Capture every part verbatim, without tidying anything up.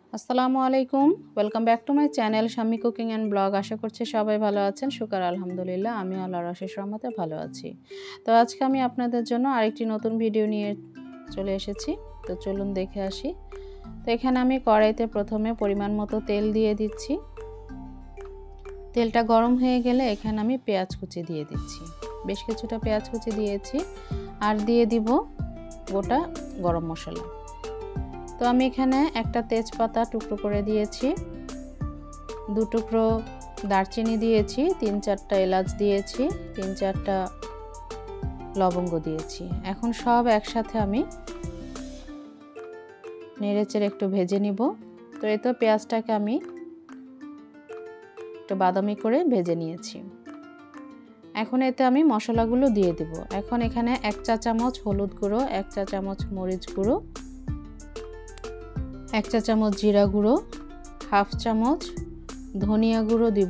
আসসালামু আলাইকুম, welcome back to my channel Shammi cooking and blog. আশা করছি সবাই ভালো আছেন। শুকর আলহামদুলিল্লাহ, আমি আল্লাহর অশেষ রহমতে ভালো আছি। তো আজকে আমি আপনাদের জন্য আরেকটি নতুন ভিডিও নিয়ে চলে এসেছি। তো চলুন দেখে আসি। তো এখানে আমি কড়াইতে প্রথমে পরিমাণ মতো তেল দিয়ে দিচ্ছি। তেলটা গরম হয়ে গেলে এখানে আমি পেঁয়াজ কুচি দিয়ে দিচ্ছি। বেশ কিছুটা পেঁয়াজ কুচি দিয়েছি আর দিয়ে দিব গোটা গরম মশলা। তো আমি এখানে একটা তেজপাতা টুকরো করে দিয়েছি, দু টুকরো দারচিনি দিয়েছি, তিন চারটা এলাচ দিয়েছি, তিন চারটা লবঙ্গ দিয়েছি। এখন সব একসাথে আমি নেড়েচেড়ে একটু ভেজে নিব। তো এই তো পেঁয়াজটাকে আমি একটু বাদামি করে ভেজে নিয়েছি। এখন এতে আমি মশলাগুলো দিয়ে দিব। এখন এখানে এক চা চামচ হলুদ গুঁড়ো, এক চা চামচ মরিচ গুঁড়ো, এক চা চামচ জিরা গুঁড়ো, হাফ চামচ ধনিয়া গুঁড়ো দিব।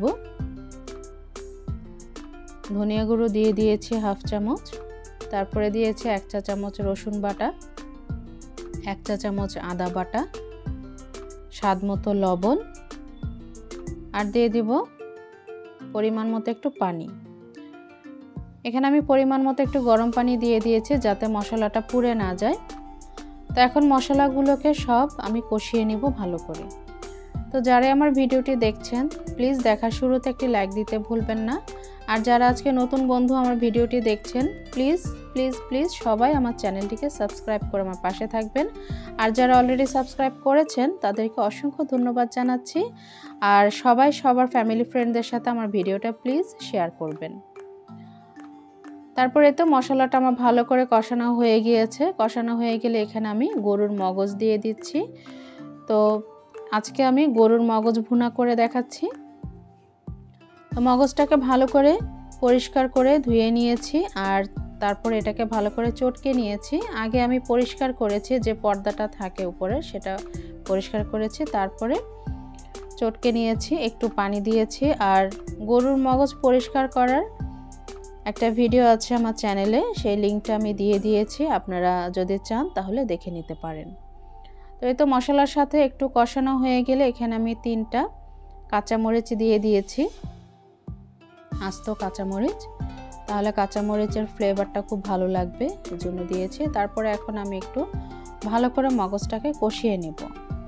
ধনিয়া গুঁড়ো দিয়ে দিয়েছি হাফ চামচ। তারপরে দিয়েছি এক চা চামচ রসুন বাটা, এক চা চামচ আদা বাটা, স্বাদ মতো লবণ, আর দিয়ে দিব পরিমাণ মতো একটু পানি। এখানে আমি পরিমাণ মতো একটু গরম পানি দিয়ে দিয়েছি যাতে মশলাটা পুড়ে না যায়। তো এখন মশলাগুলোকে সব আমি কষিয়ে নিব ভালো করে। তো যারা আমার ভিডিওটি দেখছেন প্লিজ দেখার শুরুতে একটি লাইক দিতে ভুলবেন না। আর যারা আজকে নতুন বন্ধু আমার ভিডিওটি দেখছেন প্লিজ প্লিজ প্লিজ সবাই আমার চ্যানেলটিকে সাবস্ক্রাইব করে আমার পাশে থাকবেন। আর যারা অলরেডি সাবস্ক্রাইব করেছেন তাদেরকে অসংখ্য ধন্যবাদ জানাচ্ছি। আর সবাই সবার ফ্যামিলি ফ্রেন্ডদের সাথে আমার ভিডিওটা প্লিজ শেয়ার করবেন। তারপরে তো মশলাটা আমার ভালো করে কষানো হয়ে গিয়েছে। কষানো হয়ে গেলে এখানে আমি গরুর মগজ দিয়ে দিচ্ছি। তো আজকে আমি গরুর মগজ ভুনা করে দেখাচ্ছি। তো মগজটাকে ভালো করে পরিষ্কার করে ধুয়ে নিয়েছি আর তারপর এটাকে ভালো করে চটকে নিয়েছি। আগে আমি পরিষ্কার করেছি, যে পর্দাটা থাকে উপরে সেটা পরিষ্কার করেছি, তারপরে চটকে নিয়েছি, একটু পানি দিয়েছি। আর গরুর মগজ পরিষ্কার করার একটা ভিডিও আছে আমার চ্যানেলে, সেই লিঙ্কটা আমি দিয়ে দিয়েছি, আপনারা যদি চান তাহলে দেখে নিতে পারেন। তো এই তো মশলার সাথে একটু কষানো হয়ে গেলে এখানে আমি তিনটা কাঁচামরিচ দিয়ে দিয়েছি, আস্ত কাঁচামরিচ, তাহলে কাঁচামরিচের ফ্লেভারটা খুব ভালো লাগবে, এই জন্য দিয়েছি। তারপরে এখন আমি একটু ভালো করে মগজটাকে কষিয়ে নেব।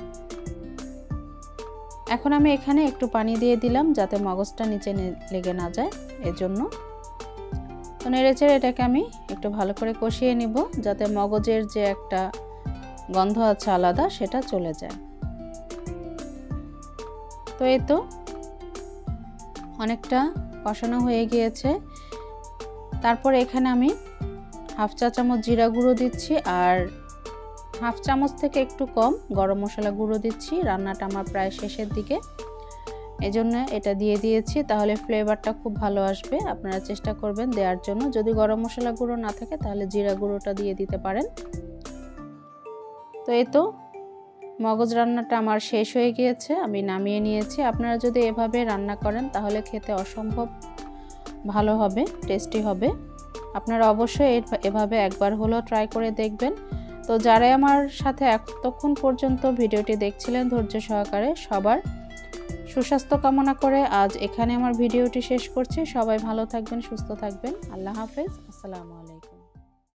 এখন আমি এখানে একটু পানি দিয়ে দিলাম যাতে মগজটা নিচে লেগে না যায়, এজন্য। তো নেড়েচেড়ে এটাকে আমি একটু ভালো করে কষিয়ে নিব যাতে মগজের যে একটা গন্ধ আছে আলাদা সেটা চলে যায়। তো এই তো অনেকটা কষানো হয়ে গিয়েছে। তারপর এখানে আমি হাফ চা চামচ জিরা গুঁড়ো দিচ্ছি আর হাফ চামচ থেকে একটু কম গরম মশলা গুঁড়ো দিচ্ছি। রান্নাটা আমার প্রায় শেষের দিকে, এজন্য এটা দিয়ে দিয়েছি, তাহলে ফ্লেভারটা খুব ভালো আসবে। আপনারা চেষ্টা করবেন দেওয়ার জন্য। যদি গরম মশলা গুঁড়ো না থাকে তাহলে জিরা গুঁড়োটা দিয়ে দিতে পারেন। তো এই তো মগজ রান্নাটা আমার শেষ হয়ে গিয়েছে, আমি নামিয়ে নিয়েছি। আপনারা যদি এভাবে রান্না করেন তাহলে খেতে অসম্ভব ভালো হবে, টেস্টি হবে। আপনারা অবশ্যই এভাবে একবার হলেও ট্রাই করে দেখবেন। তো যারাই আমার সাথে এতক্ষণ পর্যন্ত ভিডিওটি দেখছিলেন ধৈর্য সহকারে, সবার সুস্বাস্থ্য কামনা করে আজ এখানে আমার ভিডিওটি শেষ করছি। সবাই ভালো থাকবেন, সুস্থ থাকবেন। আল্লাহ হাফেজ, আসসালামু আলাইকুম।